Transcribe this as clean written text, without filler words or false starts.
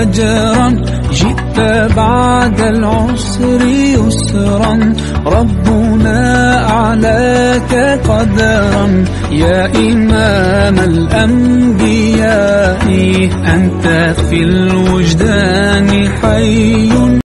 أجرا، جئت بعد العسر يسرا، ربنا أعلاك قدرا. يا إمام الأنبياء أنت في الوجدان حي.